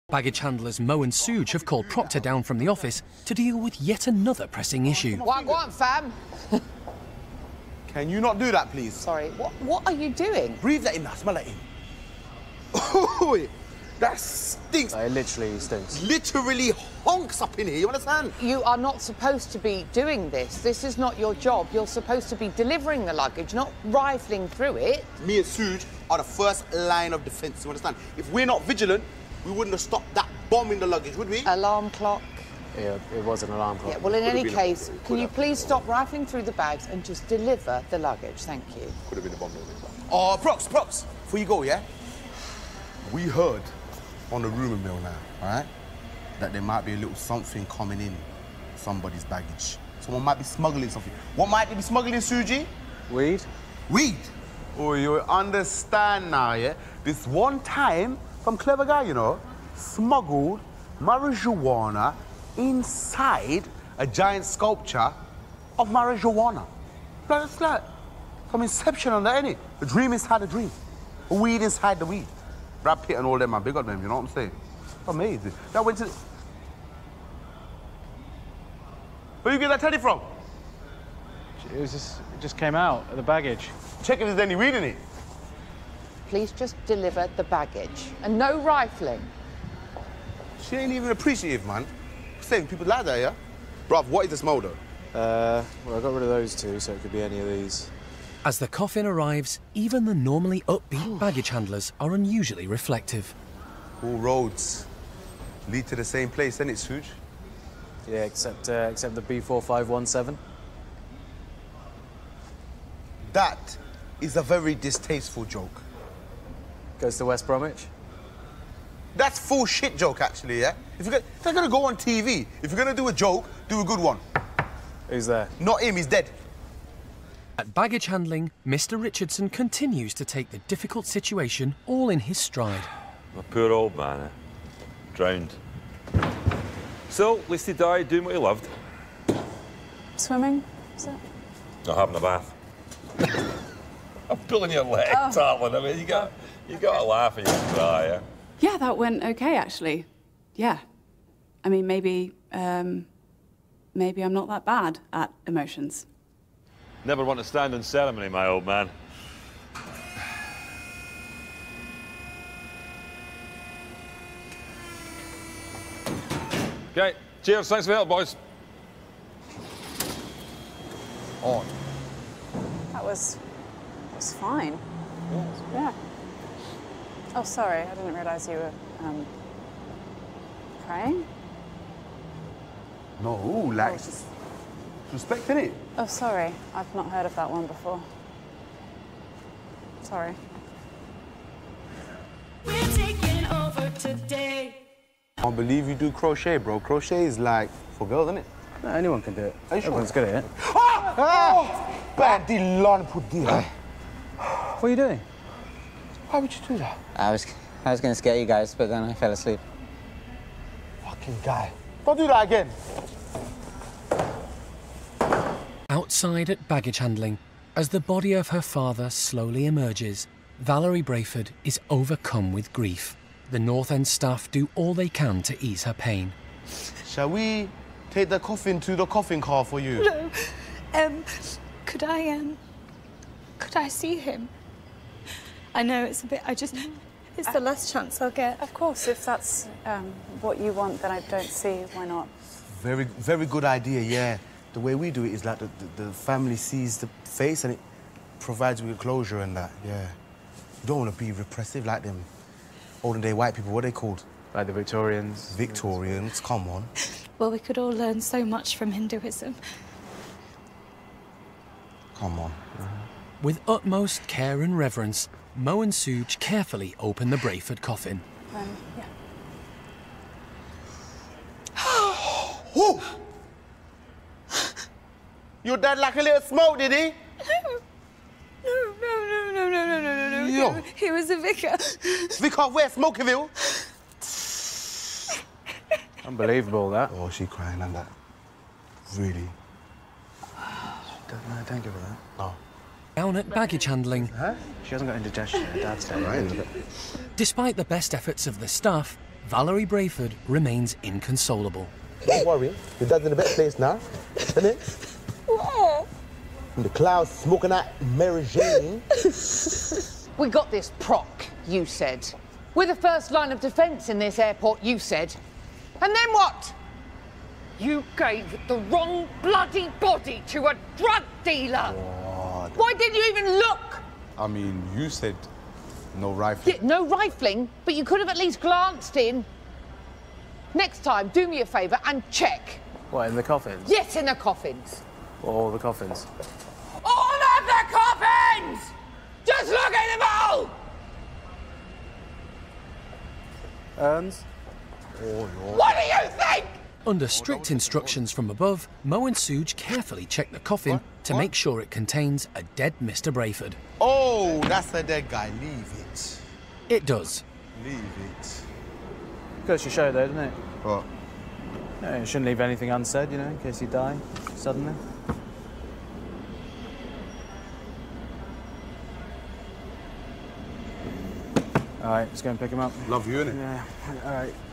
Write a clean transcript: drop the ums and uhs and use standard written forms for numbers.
Baggage handlers Mo and Suj have called Proctor down from the office to deal with yet another pressing issue. What on, fam? Can you not do that, please? Sorry, what are you doing? Breathe that in now, smell that in. Oh, that stinks. It literally stinks. Literally honks up in here, you understand? You are not supposed to be doing this. This is not your job. You're supposed to be delivering the luggage, not rifling through it. Me and Suj are the first line of defence, you understand? If we're not vigilant, we wouldn't have stopped that bomb in the luggage, would we? Alarm clock. Yeah, it was an alarm clock. Yeah, well, in any case, can you please stop rifling through the bags and just deliver the luggage? Thank you. Could have been a bomb. Oh, Prox, before you go, yeah? We heard on the rumour mill now, all right, that there might be a little something coming in somebody's baggage. Someone might be smuggling something. What might they be smuggling, Suji? Weed? Weed? Oh, you understand now, yeah? This one time, some clever guy, you know, smuggled marijuana inside a giant sculpture of marijuana. That's like some inception on that, innit? A dream inside a dream. A weed inside the weed. Brad Pitt and all them, man, big on them, you know what I'm saying? Amazing. That went to... Where you get that teddy from? It just came out of the baggage. Check if there's any weed in it. Please just deliver the baggage. And no rifling. She ain't even appreciative, man. Saying people like that, yeah? Bruv, what is the smell, though? Well, I got rid of those two, so it could be any of these. As the coffin arrives, even the normally upbeat baggage handlers are unusually reflective. All roads lead to the same place, isn't it, Suj? Yeah, except the B4517. That is a very distasteful joke. Goes to West Bromwich. That's full shit joke, actually, yeah? If you're gonna go on TV, if you're gonna do a joke, do a good one. Who's there? Not him, he's dead. At baggage handling, Mr. Richardson continues to take the difficult situation all in his stride. My poor old man, drowned. So, at least he died doing what he loved. Swimming, is it? Not having a bath. I'm pulling your leg, darling. I mean, you got to laugh and you can cry, yeah? Yeah, that went okay, actually. Yeah. I mean, maybe I'm not that bad at emotions. Never want to stand in ceremony, my old man. Okay, cheers, thanks for the help, boys. On. That was fine. Yeah. Oh, sorry, I didn't realise you were praying. No, like, respect, innit? Oh, sorry, I've not heard of that one before. Sorry. We're taking over today. I can't believe you do crochet, bro. Crochet is like for girls, isn't it? No, anyone can do it. Are you sure? Everyone's good at it. Bandilon pudilla. What are you doing? Why would you do that? I was going to scare you guys, but then I fell asleep. Fucking guy. Don't do that again. Outside at baggage handling, as the body of her father slowly emerges, Valerie Brayford is overcome with grief. The North End staff do all they can to ease her pain. Shall we take the coffin to the coffin car for you? No. Could I see him? I know it's a bit, it's the last chance I'll get. Of course, if that's what you want, then I don't see why not. Very, very good idea, yeah. The way we do it is like the family sees the face and it provides with closure and that, yeah. You don't want to be repressive like them olden day white people. What are they called? Like the Victorians. Victorians, come on. Well, we could all learn so much from Hinduism. Come on. With utmost care and reverence, Mo and Suj carefully open the Brayford coffin. Yeah. Who? Your dad like a little smoke, did he? No. Yo. He was a vicar. Vicar where? Smokerville? Unbelievable, that. Oh, she crying and that. Really? Don't give her that. No. Down at baggage handling, She hasn't got indigestion. Her dad's dead. Right. despite the best efforts of the staff, Valerie Brayford remains inconsolable. Don't worry, your dad's in a better place now, isn't it? Where? In the clouds, smoking that Mary Jane. We got this proc, you said. We're the first line of defence in this airport, you said. And then what? You gave the wrong bloody body to a drug dealer. What? Why didn't you even look? I mean, you said no rifling. Yeah, no rifling, but you could have at least glanced in. Next time, do me a favour and check. What, in the coffins? Yes, in the coffins. All the coffins? All of the coffins! Just look at them all! Urns? What do you think? Under strict instructions from above, Mo and Suge carefully check the coffin to make sure it contains a dead Mr. Brayford. Oh, that's a dead guy. Leave it. It does. Leave it. Goes to show, though, doesn't it? What? No, you shouldn't leave anything unsaid, you know, in case you die suddenly. All right, let's go and pick him up. Love you, innit? Yeah, all right.